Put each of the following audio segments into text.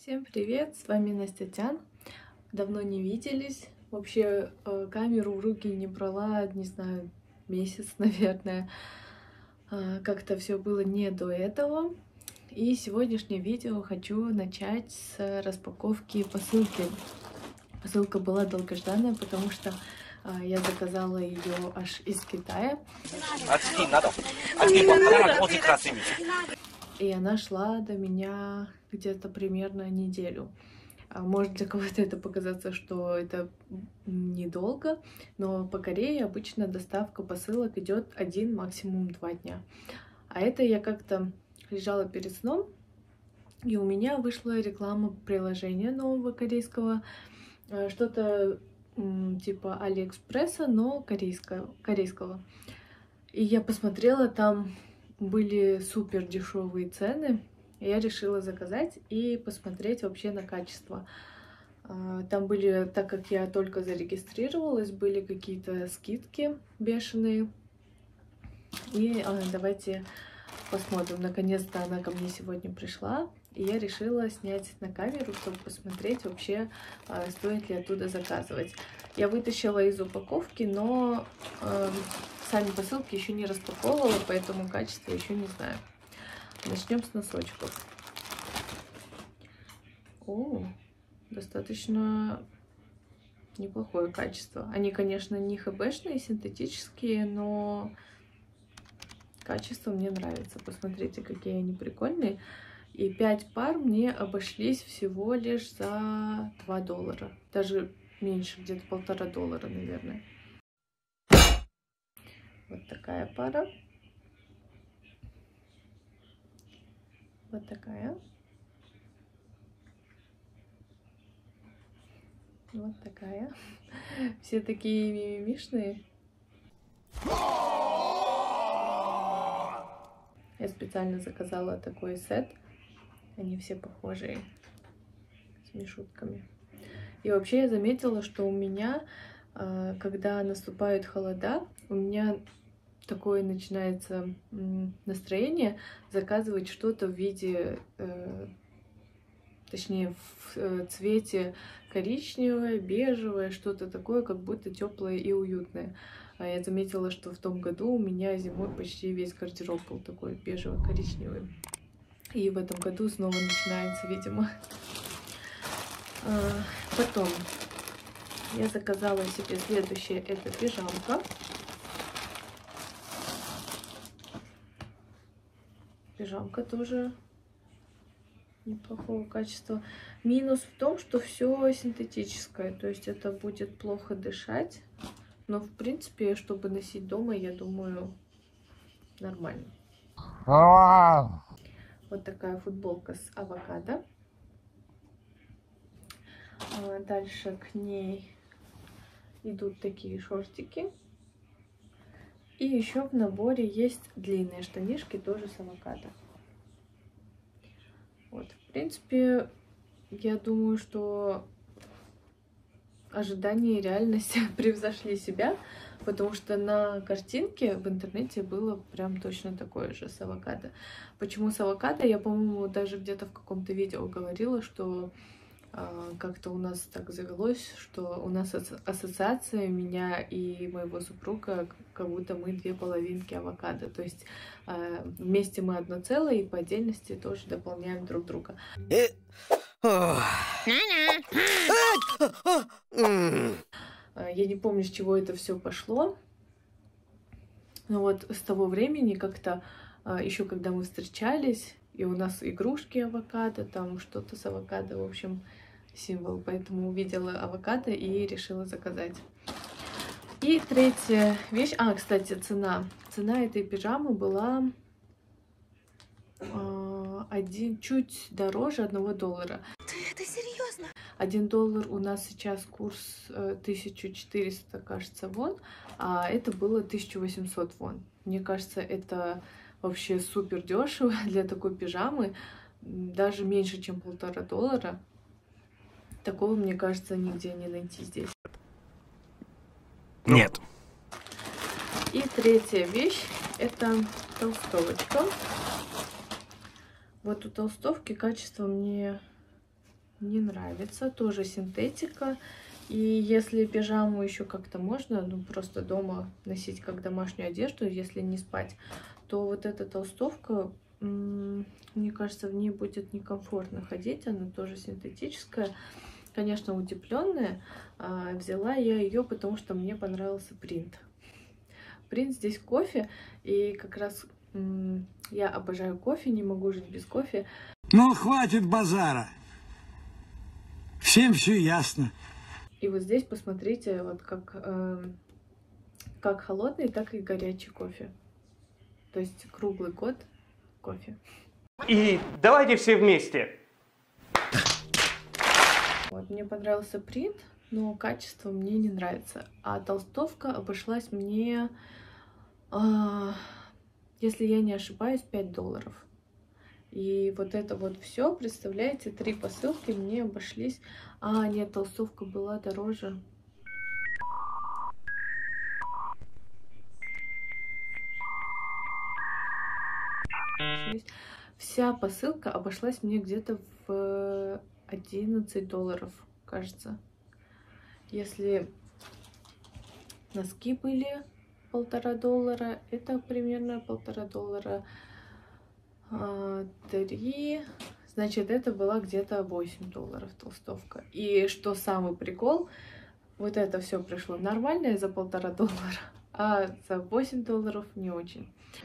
Всем привет, с вами Настя Тян. Давно не виделись. Вообще камеру в руки не брала, не знаю, месяц, наверное. Как-то все было не до этого. И сегодняшнее видео хочу начать с распаковки посылки. Посылка была долгожданная, потому что я заказала ее аж из Китая. И она шла до меня где-то примерно неделю. Может для кого-то это показаться, что это недолго, но по Корее обычно доставка посылок идет 1, максимум 2 дня. А это я как-то лежала перед сном, и у меня вышла реклама приложения нового корейского, что-то типа Алиэкспресса, но корейского. И я посмотрела, там были супер дешевые цены. Я решила заказать и посмотреть вообще на качество. Там были, так как я только зарегистрировалась, были какие-то скидки бешеные. И давайте посмотрим. Наконец-то она ко мне сегодня пришла. И я решила снять на камеру, чтобы посмотреть вообще, стоит ли оттуда заказывать. Я вытащила из упаковки, но сами посылки еще не распаковывала, поэтому качество еще не знаю. Начнем с носочков. О, достаточно неплохое качество. Они, конечно, не хэбэшные, синтетические, но качество мне нравится. Посмотрите, какие они прикольные. И 5 пар мне обошлись всего лишь за $2. Даже меньше, где-то $1,5, наверное. Вот такая пара. Вот такая. Вот такая. Все такие мимимишные. Я специально заказала такой сет. Они все похожие, с мишутками. И вообще я заметила, что у меня, когда наступают холода, у меня такое начинается настроение заказывать что-то в виде, точнее, в цвете коричневое, бежевое, что-то такое, как будто теплое и уютное. Я заметила, что в том году у меня зимой почти весь гардероб был такой бежево-коричневый. И в этом году снова начинается, видимо. Потом я заказала себе следующее. Это пижамка. Пижамка тоже неплохого качества. Минус в том, что все синтетическое. То есть это будет плохо дышать. Но в принципе, чтобы носить дома, я думаю, нормально. Вот такая футболка с авокадо. Дальше к ней идут такие шортики. И еще в наборе есть длинные штанишки, тоже с авокадо. Вот, в принципе, я думаю, что ожидания и реальность превзошли себя, потому что на картинке в интернете было прям точно такое же с авокадо. Почему с авокадо? Я, по-моему, даже где-то в каком-то видео говорила, что как-то у нас так завелось, что у нас ассоциация меня и моего супруга, как будто мы 2 половинки авокадо. То есть вместе мы одно целое, и по отдельности тоже дополняем друг друга. Я не помню, с чего это все пошло. Но вот с того времени как-то, еще когда мы встречались, и у нас игрушки авокадо, там что-то с авокадо, в общем, символ. Поэтому увидела авокадо и решила заказать. И третья вещь. Кстати, цена. Цена этой пижамы была чуть дороже $1. Ты это серьезно? $1 у нас сейчас курс 1400, кажется, вон, а это было 1800 вон. Мне кажется, это вообще супер дешево для такой пижамы, даже меньше, чем $1,5. Такого, мне кажется, нигде не найти здесь. Нет. И третья вещь — это толстовочка. Вот у толстовки качество мне не нравится. Тоже синтетика. И если пижаму еще как-то можно, ну, просто дома носить как домашнюю одежду, если не спать, то вот эта толстовка, мне кажется, в ней будет некомфортно ходить. Она тоже синтетическая, конечно, утепленная. Взяла я ее, потому что мне понравился принт. Принт здесь кофе, и как раз я обожаю кофе, не могу жить без кофе. Ну, хватит базара. Всем все ясно. И вот здесь посмотрите, вот как холодный, так и горячий кофе. То есть круглый год кофе. И давайте все вместе. Вот, мне понравился принт, но качество мне не нравится. А толстовка обошлась мне, если я не ошибаюсь, $5. И вот это вот все, представляете, 3 посылки мне обошлись. Нет, толстовка была дороже. Вся посылка обошлась мне где-то в $11, кажется. Если носки были $1,5, это примерно $1,5. 3, значит, это была где-то $8 толстовка. И что самый прикол, вот это все пришло нормальное за $1,5, а за $8 не очень.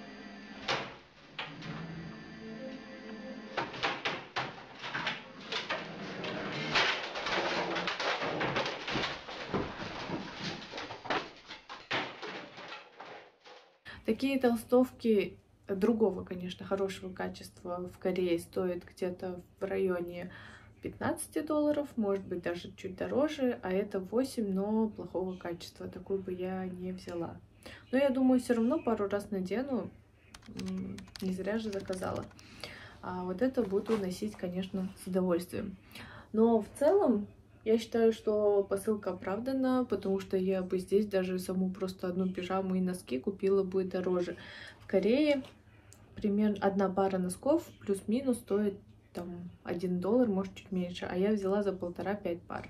Такие толстовки другого, конечно, хорошего качества в Корее стоят где-то в районе $15, может быть, даже чуть дороже, а это 8, но плохого качества. Такую бы я не взяла. Но я думаю, все равно пару раз надену, не зря же заказала. А вот это буду носить, конечно, с удовольствием. Но в целом, я считаю, что посылка оправдана, потому что я бы здесь даже саму просто одну пижаму и носки купила бы дороже. В Корее примерно одна пара носков плюс-минус стоит там $1, может чуть меньше, а я взяла за 1,5-5 пар.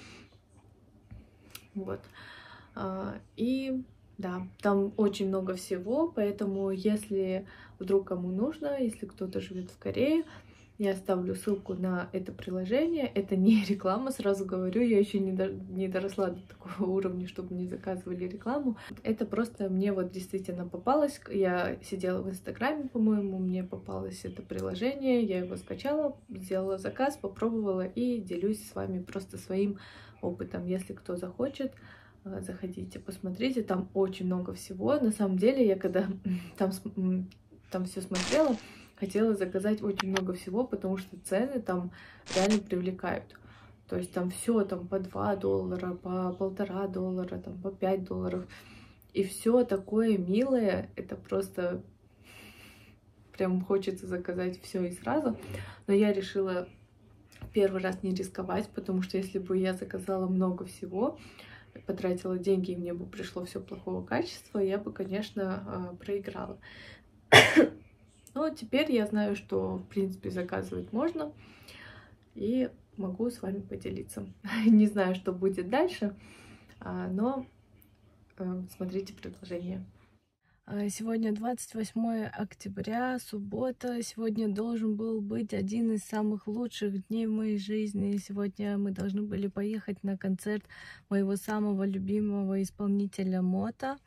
Вот. И да, там очень много всего, поэтому если вдруг кому нужно, если кто-то живет в Корее, я оставлю ссылку на это приложение. Это не реклама, сразу говорю, я еще не доросла до такого уровня, чтобы не заказывали рекламу. Это просто мне вот действительно попалось. Я сидела в Инстаграме, по-моему, мне попалось это приложение, я его скачала, сделала заказ, попробовала и делюсь с вами просто своим опытом. Если кто захочет, заходите, посмотрите, там очень много всего. На самом деле, я когда там все смотрела, хотела заказать очень много всего, потому что цены там реально привлекают. То есть там все там по $2, по $1,5, там по $5. И все такое милое. Это просто прям хочется заказать все и сразу. Но я решила первый раз не рисковать, потому что если бы я заказала много всего, потратила деньги, и мне бы пришло все плохого качества, я бы, конечно, проиграла. Но теперь я знаю, что, в принципе, заказывать можно, и могу с вами поделиться. Не знаю, что будет дальше, но смотрите предложение. Сегодня 28 октября, суббота. Сегодня должен был быть один из самых лучших дней в моей жизни. Сегодня мы должны были поехать на концерт моего самого любимого исполнителя Мота.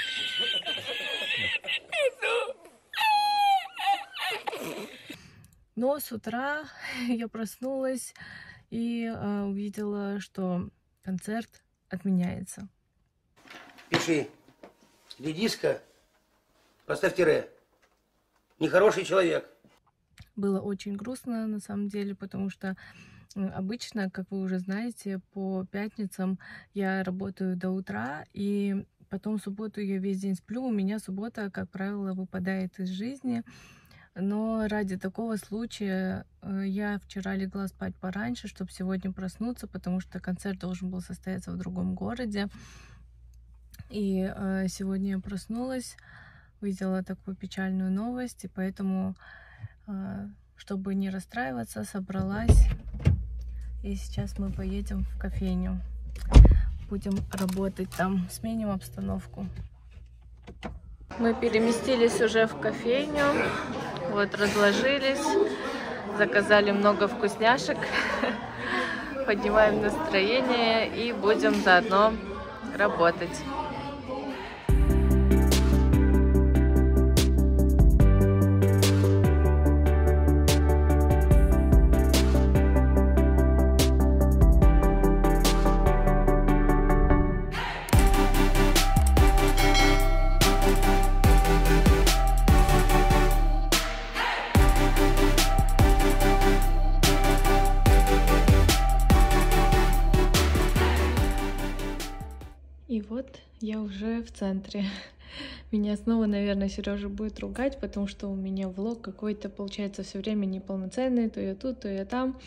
Но с утра я проснулась и увидела, что концерт отменяется. Пиши. Редиска. Поставь тире. Нехороший человек. Было очень грустно, на самом деле, потому что обычно, как вы уже знаете, по пятницам я работаю до утра, и потом в субботу я весь день сплю. У меня суббота, как правило, выпадает из жизни. Но ради такого случая я вчера легла спать пораньше, чтобы сегодня проснуться, потому что концерт должен был состояться в другом городе. И сегодня я проснулась, увидела такую печальную новость, и поэтому, чтобы не расстраиваться, собралась И сейчас мы поедем в кофейню. Будем работать там, сменим обстановку. Мы переместились уже в кофейню. Вот, разложились. Заказали много вкусняшек. Поднимаем настроение и будем заодно работать. И вот я уже в центре. Меня снова, наверное, Сережа будет ругать, потому что у меня влог какой-то получается все время неполноценный, то я тут, то я там.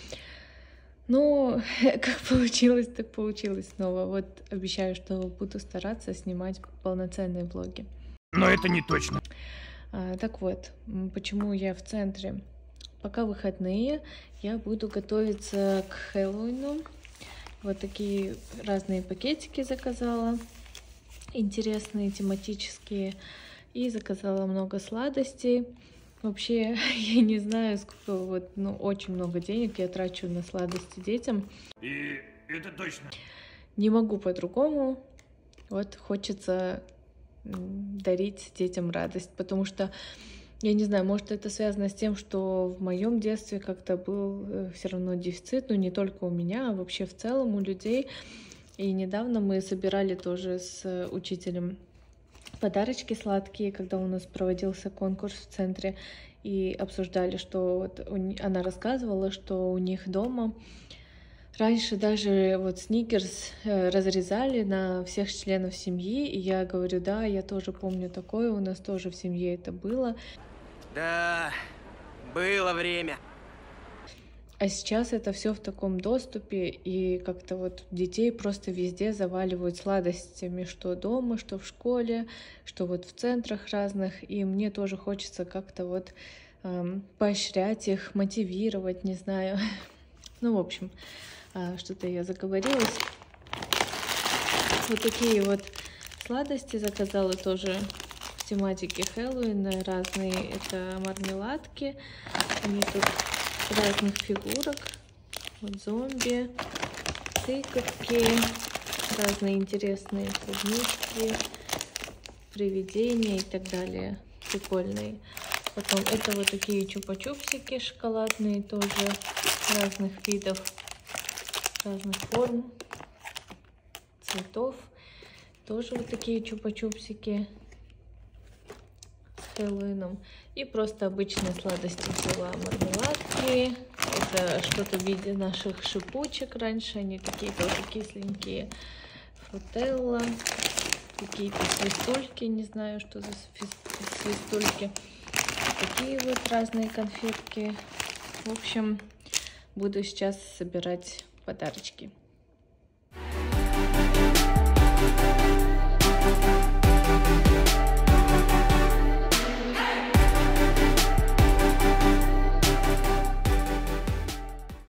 Но как получилось, так получилось снова. Вот обещаю, что буду стараться снимать полноценные влоги. Но это не точно. Так вот, почему я в центре? Пока выходные, я буду готовиться к Хэллоуину. Вот такие разные пакетики заказала, интересные, тематические. И заказала много сладостей. Вообще, я не знаю, сколько, вот, ну, очень много денег я трачу на сладости детям. И это точно. Не могу по-другому. Вот хочется дарить детям радость, потому что я не знаю, может, это связано с тем, что в моем детстве как-то был все равно дефицит, но не только у меня, а вообще в целом у людей. И недавно мы собирали тоже с учителем подарочки сладкие, когда у нас проводился конкурс в центре, и обсуждали, что вот она рассказывала, что у них дома раньше даже вот сникерс разрезали на всех членов семьи, и я говорю, да, я тоже помню такое, у нас тоже в семье это было. Да, было время. А сейчас это все в таком доступе, и как-то вот детей просто везде заваливают сладостями, что дома, что в школе, что вот в центрах разных, и мне тоже хочется как-то вот поощрять их, мотивировать, не знаю. Ну, в общем, что-то я заговорилась. Вот такие вот сладости заказала тоже в тематике Хэллоуина, разные, это мармеладки, они тут разных фигурок, вот зомби, тыковки, разные интересные клубнички, привидения и так далее, прикольные. Потом это вот такие чупа-чупсики шоколадные, тоже разных видов, разных форм, цветов, тоже вот такие чупа-чупсики с Хэллоуином. И просто обычные сладости взяла, мармеладки. Это что-то в виде наших шипучек раньше. Они такие тоже кисленькие. Фрутелла. Какие-то свистульки. Не знаю, что за свистульки. Такие вот разные конфетки. В общем, буду сейчас собирать подарочки.